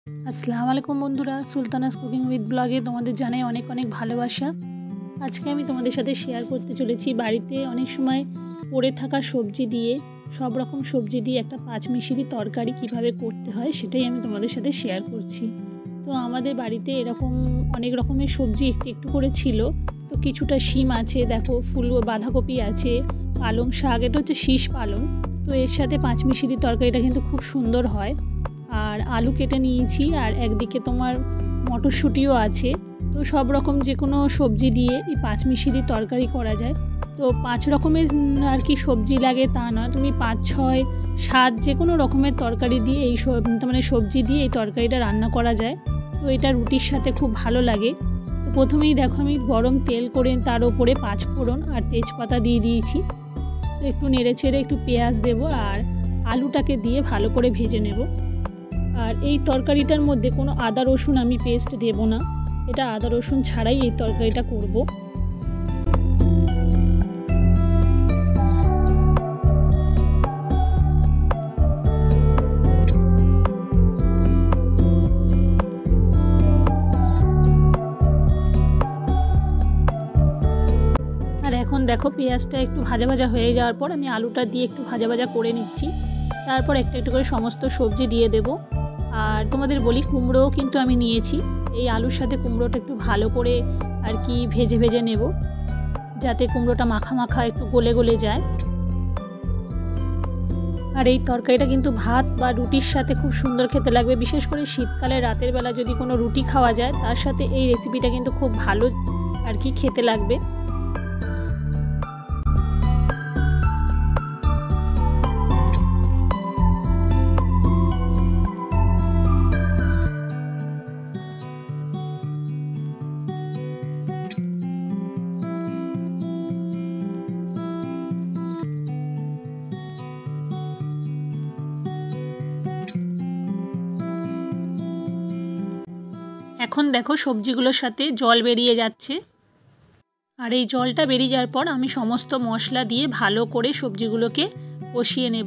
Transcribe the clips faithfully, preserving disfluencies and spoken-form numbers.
আসসালামু আলাইকুম বন্ধুরা, সুলতানাস কুকিং উইথ ব্লগে তোমাদের জানাই অনেক অনেক ভালোবাসা। আজকে আমি তোমাদের সাথে শেয়ার করতে চলেছি বাড়িতে অনেক সময় পড়ে থাকা সবজি দিয়ে, সব রকম সবজি দিয়ে একটা পাঁচমিশালি তরকারি কিভাবে করতে হয় সেটাই আমি তোমাদের সাথে শেয়ার করছি। তো আমাদের বাড়িতে এরকম অনেক রকমের সবজি একটু একটু করে ছিল। তো কিছুটা শিম আছে, দেখো ফুল বাঁধাকপি আছে, পালং শাক, এটা হচ্ছে শীষ পালং। তো এর সাথে পাঁচমিশালি তরকারিটা কিন্তু খুব সুন্দর হয়। আর আলু কেটে নিয়েছি, আর একদিকে তোমার মটরশুঁটিও আছে। তো সব রকম যে কোনো সবজি দিয়ে এই পাঁচমিশালি তরকারি করা যায়। তো পাঁচ রকমের আর কি সবজি লাগে তা নয়, তুমি পাঁচ ছয় সাত যে কোনো রকমের তরকারি দিয়ে এই মানে সবজি দিয়ে এই তরকারিটা রান্না করা যায়। তো এটা রুটির সাথে খুব ভালো লাগে। তো প্রথমেই দেখো আমি গরম তেল করে তার ওপরে পাঁচ ফোড়ন আর তেজপাতা দিয়ে দিয়েছি। তো একটু নেড়ে ছেড়ে একটু পেঁয়াজ দেবো আর আলুটাকে দিয়ে ভালো করে ভেজে নেব। আর এই তরকারিটার মধ্যে কোনো আদা রসুন আমি পেস্ট দেব না, এটা আদা রসুন ছাড়াই এই তরকারিটা করব। আর এখন দেখো পেঁয়াজটা একটু ভাজা ভাজা হয়ে যাওয়ার পর আমি আলুটা দিয়ে একটু ভাজা ভাজা করে নিচ্ছি। তারপর একটা একটু করে সমস্ত সবজি দিয়ে দেব। আর তোমাদের বলি, কুমড়োও কিন্তু আমি নিয়েছি। এই আলুর সাথে কুমড়োটা একটু ভালো করে আর কি ভেজে ভেজে নেব, যাতে কুমড়োটা মাখা মাখা একটু গলে গলে যায়। আর এই তরকারিটা কিন্তু ভাত বা রুটির সাথে খুব সুন্দর খেতে লাগবে, বিশেষ করে শীতকালে রাতের বেলা যদি কোনো রুটি খাওয়া যায় তার সাথে এই রেসিপিটা কিন্তু খুব ভালো আর কি খেতে লাগবে। এখন দেখো সবজিগুলোর সাথে জল বেরিয়ে যাচ্ছে, আর এই জলটা বেরিয়ে যাওয়ার পর আমি সমস্ত মশলা দিয়ে ভালো করে সবজিগুলোকে কষিয়ে নেব।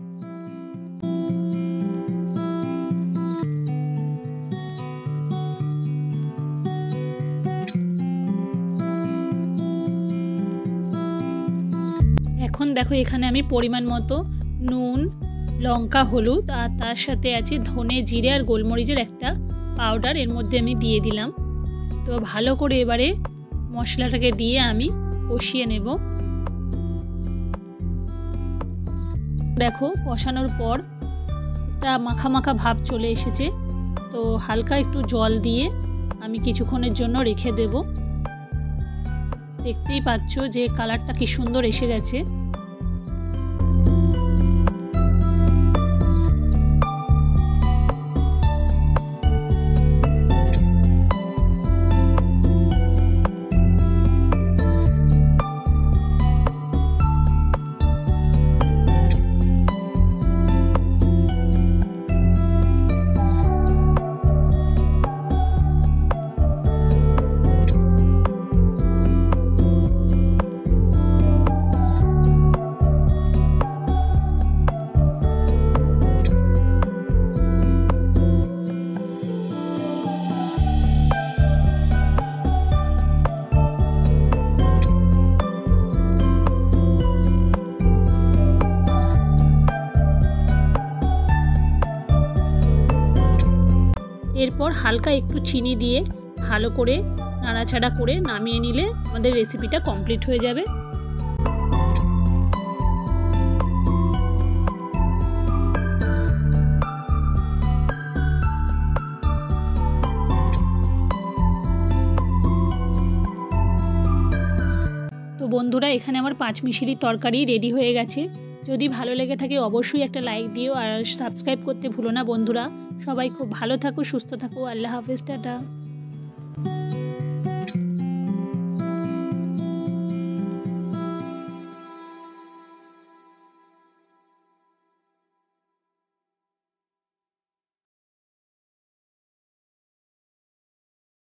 এখন দেখো এখানে আমি পরিমাণ মতো নুন, লঙ্কা, হলুদ আর তার সাথে আছে ধনে, জিরে আর গোলমরিচের একটা পাউডার এর মধ্যে আমি দিয়ে দিলাম। তো ভালো করে এবারে মশলাটাকে দিয়ে আমি কষিয়ে নেব। দেখো কষানোর পর একটা মাখা মাখা ভাব চলে এসেছে। তো হালকা একটু জল দিয়ে আমি কিছুক্ষণের জন্য রেখে দেব। দেখতেই পাচ্ছ যে কালারটা কি সুন্দর এসে গেছে। এরপর হালকা একটু চিনি দিয়ে ভালো করে নাড়াচাড়া করে নামিয়ে নিলে আমাদের রেসিপিটা কমপ্লিট হয়ে যাবে। তো বন্ধুরা, এখানে আমার পাঁচমিশালি তরকারি রেডি হয়ে গেছে। যদি ভালো লেগে থাকে অবশ্যই একটা লাইক দিও আর সাবস্ক্রাইব করতে ভুলো না বন্ধুরা। সবাই খুব ভালো থাকো, সুস্থ থাকো। আল্লাহ হাফেজ, টাটা।